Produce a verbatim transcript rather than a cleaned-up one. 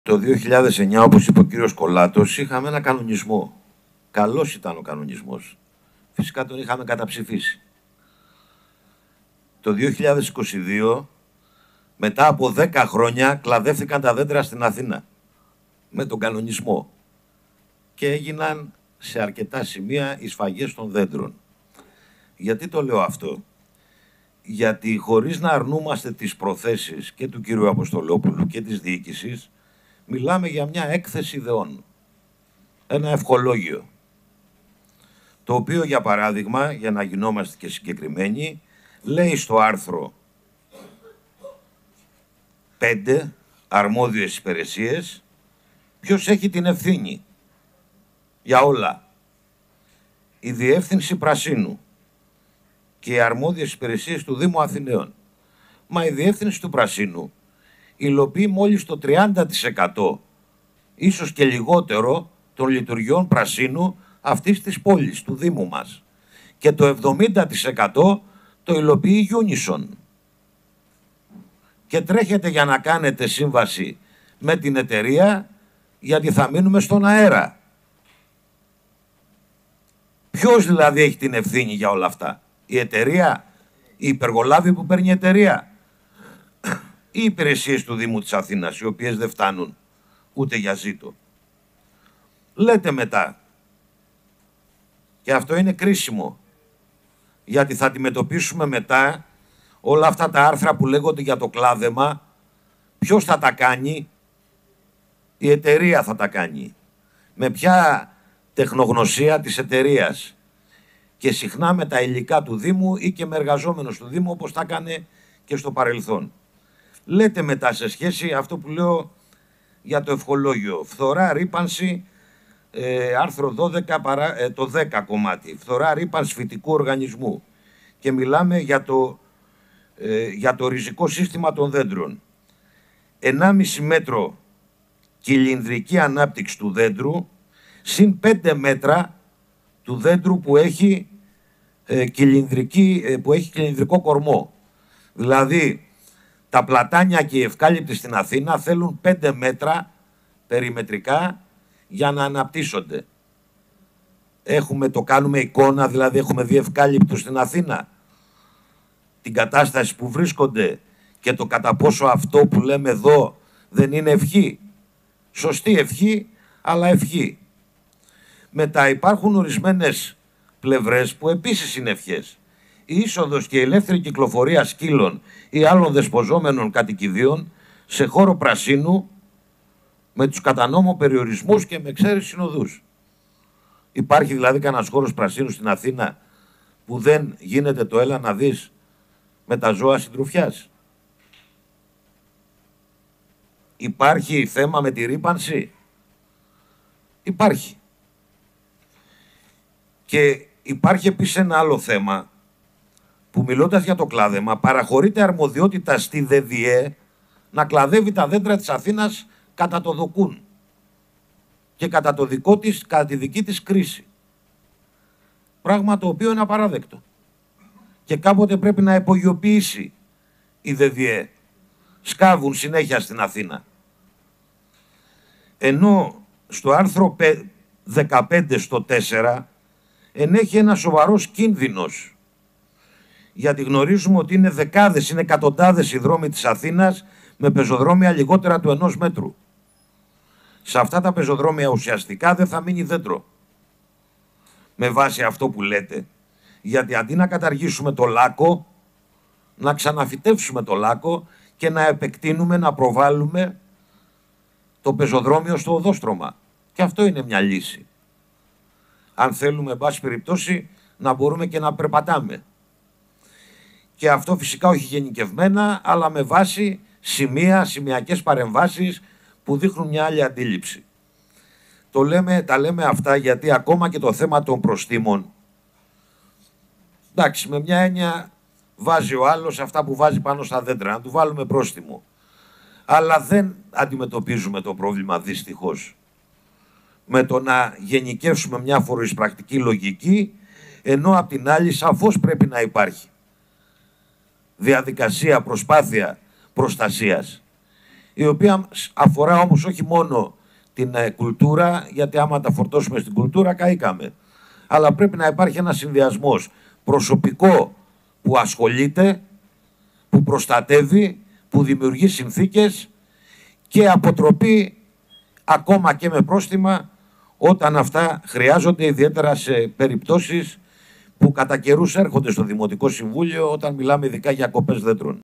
Το δύο χιλιάδες εννιά, όπως είπε ο κύριος Κολάτος, είχαμε ένα κανονισμό. Καλός ήταν ο κανονισμός. Φυσικά τον είχαμε καταψηφίσει. Το δύο χιλιάδες είκοσι δύο, μετά από δέκα χρόνια, κλαδεύτηκαν τα δέντρα στην Αθήνα με τον κανονισμό και έγιναν σε αρκετά σημεία οι σφαγές των δέντρων. Γιατί το λέω αυτό? Γιατί χωρίς να αρνούμαστε τις προθέσεις και του κύριου Αποστολόπουλου και της διοίκησης, μιλάμε για μια έκθεση ιδεών, ένα ευχολόγιο, το οποίο, για παράδειγμα, για να γινόμαστε και συγκεκριμένοι, λέει στο άρθρο πέντε, αρμόδιες υπηρεσίες, ποιος έχει την ευθύνη για όλα. Η Διεύθυνση Πρασίνου και οι αρμόδιες υπηρεσίες του Δήμου Αθηναίων. Μα η Διεύθυνση του Πρασίνου υλοποιεί μόλις το τριάντα τοις εκατό, ίσως και λιγότερο, των λειτουργιών πρασίνου αυτής της πόλης, του Δήμου μας. Και το εβδομήντα τοις εκατό το υλοποιεί η Unison. Και τρέχετε για να κάνετε σύμβαση με την εταιρεία, γιατί θα μείνουμε στον αέρα. Ποιος δηλαδή έχει την ευθύνη για όλα αυτά? Η εταιρεία, η υπεργολάβη που παίρνει η εταιρεία, οι υπηρεσίες του Δήμου της Αθήνας, οι οποίες δεν φτάνουν ούτε για ζήτο. Λέτε μετά, και αυτό είναι κρίσιμο, γιατί θα αντιμετωπίσουμε μετά όλα αυτά τα άρθρα που λέγονται για το κλάδεμα. Ποιος θα τα κάνει? Η εταιρεία θα τα κάνει. Με ποια τεχνογνωσία της εταιρείας? Και συχνά με τα υλικά του Δήμου ή και με εργαζόμενους του Δήμου, όπως τα έκανε και στο παρελθόν. Λέτε μετά, σε σχέση αυτό που λέω για το ευχολόγιο, φθορά ρύπανση, ε, άρθρο δώδεκα, παρά, ε, το δέκα κομμάτι, φθορά ρύπανση φυτικού οργανισμού, και μιλάμε για το, ε, για το ριζικό σύστημα των δέντρων. ενάμιση μέτρο κυλινδρική ανάπτυξη του δέντρου, συν πέντε μέτρα του δέντρου που έχει, ε, κυλινδρική, ε, που έχει κυλινδρικό κορμό. Δηλαδή, τα πλατάνια και οι ευκάλυπτοι στην Αθήνα θέλουν πέντε μέτρα περιμετρικά για να αναπτύσσονται. Έχουμε, το κάνουμε εικόνα, δηλαδή έχουμε δει ευκάλυπτους στην Αθήνα, την κατάσταση που βρίσκονται και το κατά πόσο αυτό που λέμε εδώ δεν είναι ευχή. Σωστή ευχή, αλλά ευχή. Μετά υπάρχουν ορισμένες πλευρές που επίσης είναι ευχές. Η είσοδος και η ελεύθερη κυκλοφορία σκύλων ή άλλων δεσποζόμενων κατοικιδίων σε χώρο πρασίνου, με τους κατά νόμο περιορισμούς και με εξαίρεση συνοδούς. Υπάρχει δηλαδή κανένας χώρος πρασίνου στην Αθήνα που δεν γίνεται το έλα να δεις με τα ζώα συντροφιάς? Υπάρχει θέμα με τη ρύπανση? Υπάρχει. Και υπάρχει επίσης ένα άλλο θέμα, που μιλώντας για το κλάδεμα, παραχωρείται αρμοδιότητα στη ΔΔΕ να κλαδεύει τα δέντρα της Αθήνας κατά το δοκούν και κατά, το δικό της, κατά τη δική της κρίση. Πράγμα το οποίο είναι απαράδεκτο. Και κάποτε πρέπει να υπογειοποιήσει η ΔΔΕ. Σκάβουν συνέχεια στην Αθήνα. Ενώ στο άρθρο δεκαπέντε στο τέσσερα ενέχει ένα σοβαρός κίνδυνος, γιατί γνωρίζουμε ότι είναι δεκάδες, είναι εκατοντάδες οι δρόμοι της Αθήνας με πεζοδρόμια λιγότερα του ενός μέτρου. Σε αυτά τα πεζοδρόμια ουσιαστικά δεν θα μείνει δέντρο, με βάση αυτό που λέτε, γιατί αντί να καταργήσουμε το λάκκο, να ξαναφυτεύσουμε το λάκκο και να επεκτείνουμε, να προβάλλουμε το πεζοδρόμιο στο οδόστρωμα. Και αυτό είναι μια λύση. Αν θέλουμε, εν πάση περιπτώσει, να μπορούμε και να περπατάμε. Και αυτό φυσικά όχι γενικευμένα, αλλά με βάση σημεία, σημειακές παρεμβάσεις που δείχνουν μια άλλη αντίληψη. Το λέμε, τα λέμε αυτά γιατί ακόμα και το θέμα των προστίμων, εντάξει, με μια έννοια βάζει ο άλλος αυτά που βάζει πάνω στα δέντρα, να του βάλουμε πρόστιμο. Αλλά δεν αντιμετωπίζουμε το πρόβλημα, δυστυχώς, με το να γενικεύσουμε μια φοροεισπρακτική λογική, ενώ απ' την άλλη σαφώς πρέπει να υπάρχει διαδικασία, προσπάθεια προστασίας. η οποία αφορά όμως όχι μόνο την ε, κουλτούρα, γιατί άμα τα φορτώσουμε στην κουλτούρα καήκαμε, αλλά πρέπει να υπάρχει ένας συνδυασμός προσωπικό που ασχολείται, που προστατεύει, που δημιουργεί συνθήκες και αποτροπή ακόμα και με πρόστιμα όταν αυτά χρειάζονται, ιδιαίτερα σε περιπτώσεις που κατά καιρούς έρχονται στο Δημοτικό Συμβούλιο όταν μιλάμε ειδικά για κοπές δέντρων.